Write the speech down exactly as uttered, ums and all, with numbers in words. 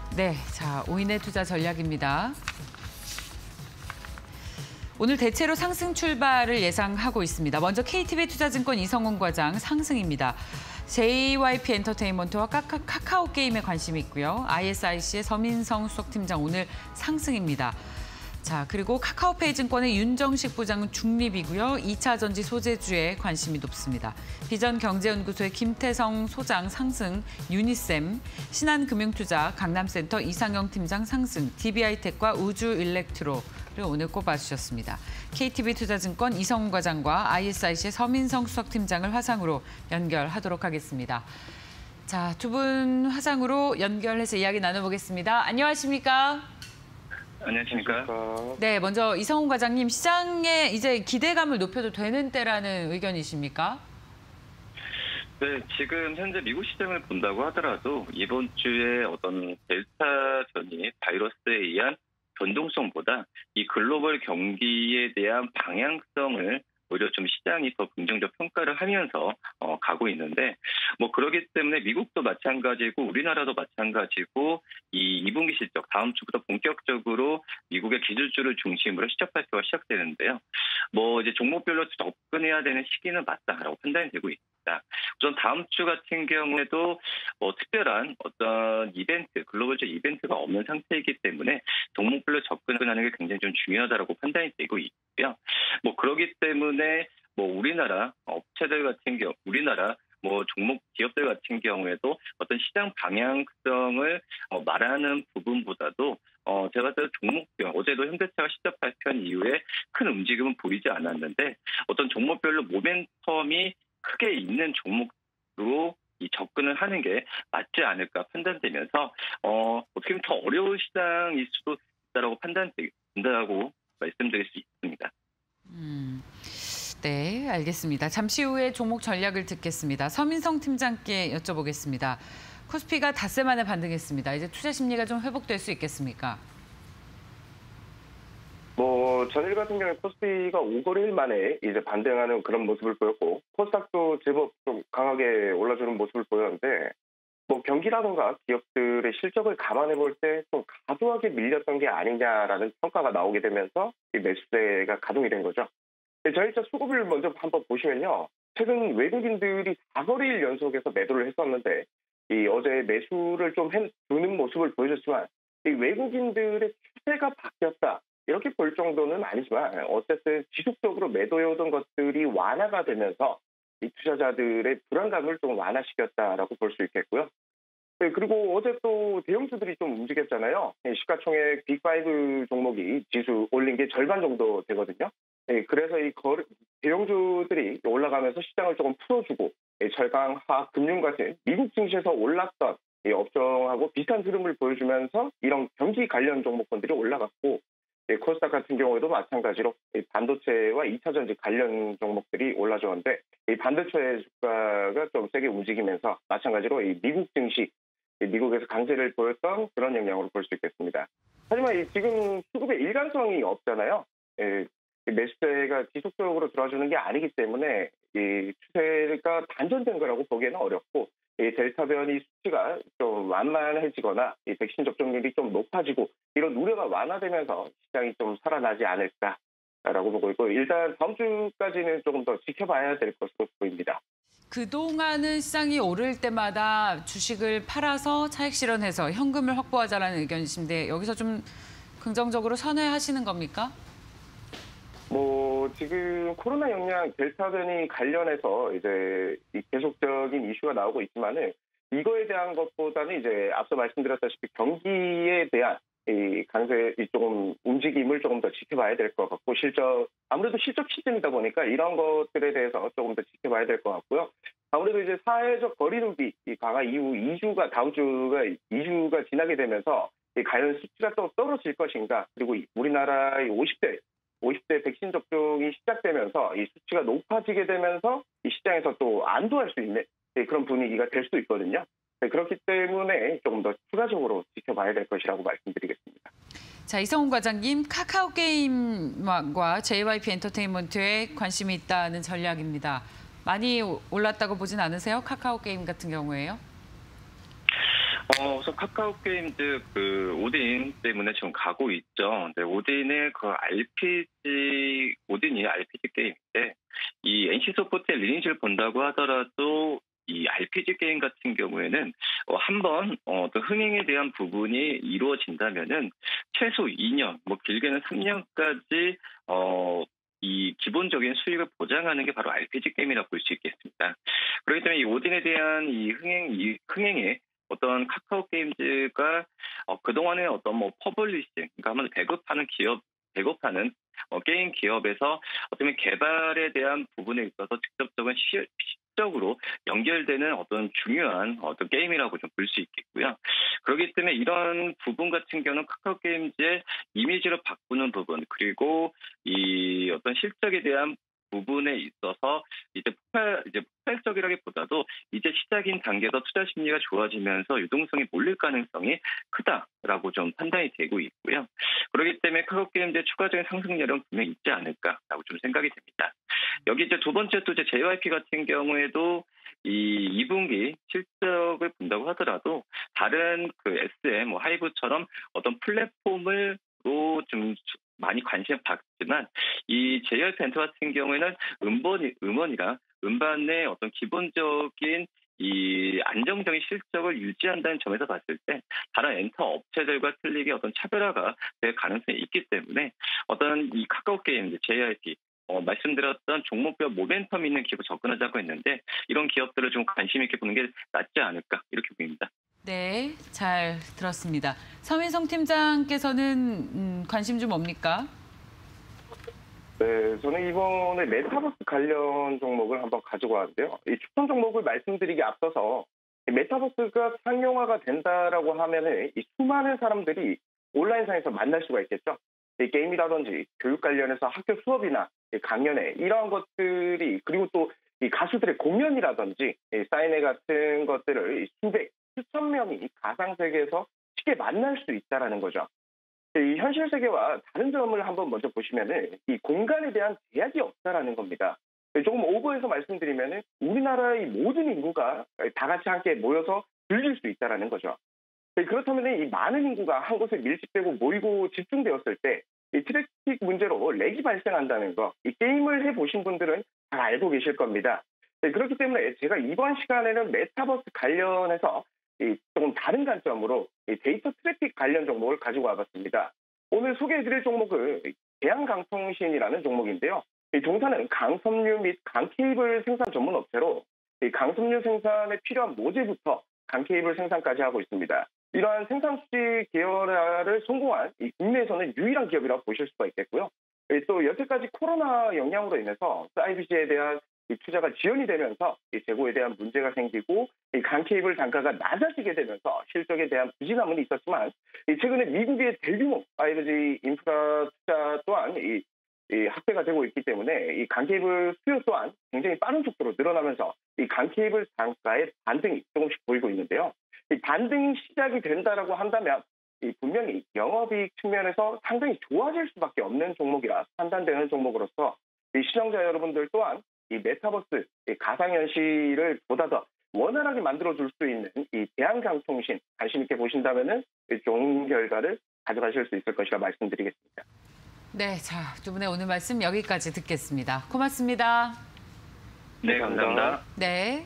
네, 자, 오인의 투자 전략입니다. 오늘 대체로 상승 출발을 예상하고 있습니다. 먼저 케이티비투자증권 이성훈 과장 상승입니다. 제이와이피 엔터테인먼트와 카카, 카카오게임에 관심이 있고요. 아이에스아이씨의 서민성 수석팀장 오늘 상승입니다. 자, 그리고 카카오페이 증권의 윤정식 부장은 중립이고요. 이차전지 소재주에 관심이 높습니다. 비전경제연구소의 김태성 소장 상승, 유니셈, 신한금융투자 강남센터 이상영 팀장 상승, 디비아이텍과 우주일렉트로를 오늘 꼽아주셨습니다. 케이티비투자증권 이성훈 과장과 아이에스아이씨의 서민성 수석팀장을 화상으로 연결하도록 하겠습니다. 자, 두 분 화상으로 연결해서 이야기 나눠보겠습니다. 안녕하십니까? 안녕하십니까? 네, 먼저 이성훈 과장님, 시장에 이제 기대감을 높여도 되는 때라는 의견이십니까? 네, 지금 현재 미국 시장을 본다고 하더라도 이번 주에 어떤 델타 변이 바이러스에 의한 변동성보다 이 글로벌 경기에 대한 방향성을 오히려 좀 시장이 더 긍정적 평가를 하면서 어, 가고 있는데, 뭐 그러기 때문에 미국도 마찬가지고 우리나라도 마찬가지고 이 이 분기 실적 다음 주부터 본격적으로 미국의 기술주를 중심으로 실적 발표가 시작되는데요. 뭐 이제 종목별로 접근해야 되는 시기는 맞다라고 판단이 되고 있습니다. 우선 다음 주 같은 경우에도 뭐 특별한 어떤 이벤트, 글로벌적 이벤트가 없는 상태이기 때문에 종목별로 접근하는 게 굉장히 좀 중요하다라고 판단이 되고 있고요. 뭐 그러기 때문에 뭐 우리나라 업체들 같은 경우, 우리나라 뭐 종목 기업들 같은 경우에도 어떤 시장 방향성을 어, 말하는 부분보다도 어, 제가 봤을 때 종목별, 어제도 현대차가 실적 발표한 이후에 큰 움직임은 보이지 않았는데 어떤 종목별로 모멘텀이 크게 있는 종목으로 이 접근을 하는 게 맞지 않을까 판단되면서 어, 어떻게 보면 더 어려운 시장일 수도 있다라고 판단된다고 말씀드릴 수 있습니다. 음. 네, 알겠습니다. 잠시 후에 종목 전략을 듣겠습니다. 서민성 팀장께 여쭤보겠습니다. 코스피가 닷새 만에 반등했습니다. 이제 투자 심리가 좀 회복될 수 있겠습니까? 뭐 전일 같은 경우에 코스피가 오 거래일 만에 이제 반등하는 그런 모습을 보였고, 코스닥도 제법 좀 강하게 올라주는 모습을 보였는데, 뭐 경기라든가 기업들의 실적을 감안해 볼 때 좀 과도하게 밀렸던 게 아니냐라는 평가가 나오게 되면서 이 매수세가 가동이 된 거죠. 저희자 수급을 먼저 한번 보시면요, 최근 외국인들이 사 거래일 연속해서 매도를 했었는데 이 어제 매수를 좀 해두는 모습을 보여줬지만 이 외국인들의 추세가 바뀌었다 이렇게 볼 정도는 아니지만 어쨌든 지속적으로 매도해오던 것들이 완화가 되면서 이 투자자들의 불안감을 좀 완화시켰다라고 볼 수 있겠고요. 네, 그리고 어제 또 대형주들이 좀 움직였잖아요. 시가총액 빅파이브 종목이 지수 올린 게 절반 정도 되거든요. 네, 그래서 이 거래, 대형주들이 올라가면서 시장을 조금 풀어주고 철강, 화학, 금융 같은 미국 증시에서 올랐던 이 업종하고 비슷한 흐름을 보여주면서 이런 경기 관련 종목군들이 올라갔고, 코스닥 같은 경우에도 마찬가지로 반도체와 이차전지 관련 종목들이 올라줬는데 이 반도체 주가가 좀 세게 움직이면서 마찬가지로 이 미국 증시, 미국에서 강세를 보였던 그런 영향으로 볼 수 있겠습니다. 하지만 지금 수급에 일관성이 없잖아요. 매수세가 지속적으로 들어주는 게 아니기 때문에 이 추세가 단전된 거라고 보기에는 어렵고, 이 델타 변이 수치가 좀 완만해지거나 이 백신 접종률이 좀 높아지고 이런 우려가 완화되면서 시장이 좀 살아나지 않을까라고 보고 있고, 일단 다음 주까지는 조금 더 지켜봐야 될 것으로 보입니다. 그동안은 시장이 오를 때마다 주식을 팔아서 차익 실현해서 현금을 확보하자라는 의견이신데 여기서 좀 긍정적으로 선회하시는 겁니까? 뭐 지금 코로나 영향 델타 변이 관련해서 이제 계속적인 이슈가 나오고 있지만은 이거에 대한 것보다는 이제 앞서 말씀드렸다시피 경기에 대한 이 강세 조금 움직임을 조금 더 지켜봐야 될 것 같고, 실적 아무래도 실적 시즌이다 보니까 이런 것들에 대해서 조금 더 지켜봐야 될 것 같고요. 아무래도 이제 사회적 거리두기 강화 이후 이 주가 다음 주가 이 주가 지나게 되면서 이 과연 수치가 또 떨어질 것인가, 그리고 우리나라의 오십 대 오십 대 백신 접종이 시작되면서 이 수치가 높아지게 되면서 이 시장에서 또 안도할 수 있는 그런 분위기가 될 수도 있거든요. 그렇기 때문에 조금 더 추가적으로 지켜봐야 될 것이라고 말씀드리겠습니다. 자, 이성훈 과장님, 카카오게임과 제이와이피 엔터테인먼트에 관심이 있다는 전략입니다. 많이 올랐다고 보진 않으세요? 카카오게임 같은 경우에요? 어, 우선 카카오 게임즈 그 오딘 때문에 지금 가고 있죠. 근데 오딘의 그 알피지, 오딘이 알피지 게임인데, 이 엔씨소프트의 리니지를 본다고 하더라도 이 알피지 게임 같은 경우에는 어, 한번 어, 또 흥행에 대한 부분이 이루어진다면은 최소 이 년, 뭐 길게는 삼 년까지 어, 이 기본적인 수익을 보장하는 게 바로 알피지 게임이라고 볼 수 있겠습니다. 그렇기 때문에 이 오딘에 대한 이 흥행, 이 흥행에 어떤 카카오 게임즈가 어, 그동안의 어떤 뭐 퍼블리싱, 그러니까 한번 배급하는 기업, 배급하는 어, 게임 기업에서 어쩌면 개발에 대한 부분에 있어서 직접적인 시, 시적으로 연결되는 어떤 중요한 어떤 게임이라고 좀 볼 수 있겠고요. 그렇기 때문에 이런 부분 같은 경우는 카카오 게임즈의 이미지를 바꾸는 부분, 그리고 이 어떤 실적에 대한 부분에 있어서 이제 폭발, 이제 폭발적이라기보다도 이제 시작인 단계에서 투자 심리가 좋아지면서 유동성이 몰릴 가능성이 크다라고 좀 판단이 되고 있고요. 그렇기 때문에 카카오 게임즈의 추가적인 상승률은 분명히 있지 않을까라고 좀 생각이 됩니다. 여기 이제 두 번째 또 이제 제이와이피 같은 경우에도 이 이 분기 실적을 본다고 하더라도 다른 그 에스엠, 뭐 하이브처럼 어떤 플랫폼을 좀 많이 관심을 받지만 이 제이와이피 엔터 같은 경우에는 음반, 음원이랑 음반의 어떤 기본적인 이 안정적인 실적을 유지한다는 점에서 봤을 때 다른 엔터 업체들과 틀리게 어떤 차별화가 될 가능성이 있기 때문에 어떤 이 카카오 게임, 제이와이피 어, 말씀드렸던 종목별 모멘텀 있는 기업 접근하자고 했는데 이런 기업들을 좀 관심 있게 보는 게 낫지 않을까 이렇게 보입니다. 네, 잘 들었습니다. 서민성 팀장께서는 음, 관심 좀 뭡니까? 네, 저는 이번에 메타버스 관련 종목을 한번 가지고 왔는데요. 이 추천 종목을 말씀드리기 앞서서 메타버스가 상용화가 된다라고 하면은 이 수많은 사람들이 온라인상에서 만날 수가 있겠죠. 이 게임이라든지 교육 관련해서 학교 수업이나 강연회 이러한 것들이, 그리고 또 이 가수들의 공연이라든지 이 사인회 같은 것들을 수백, 수천 명이 가상 세계에서 쉽게 만날 수 있다라는 거죠. 이 현실 세계와 다른 점을 한번 먼저 보시면은 이 공간에 대한 제약이 없다라는 겁니다. 조금 오버해서 말씀드리면은 우리나라의 모든 인구가 다 같이 함께 모여서 즐길 수 있다라는 거죠. 그렇다면 이 많은 인구가 한 곳에 밀집되고 모이고 집중되었을 때 이 트래픽 문제로 렉이 발생한다는 거, 이 게임을 해보신 분들은 잘 알고 계실 겁니다. 그렇기 때문에 제가 이번 시간에는 메타버스 관련해서 조금 다른 관점으로 데이터 트래픽 관련 종목을 가지고 와봤습니다. 오늘 소개해드릴 종목은 대한강통신이라는 종목인데요. 이 종사는 강섬유 및 강케이블 생산 전문 업체로 강섬유 생산에 필요한 모재부터 강케이블 생산까지 하고 있습니다. 이러한 생산 수지 계열화를 성공한 이 국내에서는 유일한 기업이라고 보실 수가 있겠고요. 또 여태까지 코로나 영향으로 인해서 파이브지에 대한 이 투자가 지연이 되면서 이 재고에 대한 문제가 생기고 이 강케이블 단가가 낮아지게 되면서 실적에 대한 부진함은 있었지만 이 최근에 미국의 대규모 파이브지 인프라 투자 또한 이, 이 확대가 되고 있기 때문에 이 강케이블 수요 또한 굉장히 빠른 속도로 늘어나면서 이 강케이블 단가의 반등이 조금씩 보이고 있는데요. 이 반등이 시작이 된다라고 한다면 이 분명히 영업이익 측면에서 상당히 좋아질 수밖에 없는 종목이라 판단되는 종목으로서 이 시청자 여러분들 또한 이 메타버스, 이 가상현실을 보다 더 원활하게 만들어줄 수 있는 이 대한강통신 관심 있게 보신다면은 좋은 결과를 가져가실 수 있을 것이라 말씀드리겠습니다. 네, 자, 두 분의 오늘 말씀 여기까지 듣겠습니다. 고맙습니다. 네, 감사합니다. 네.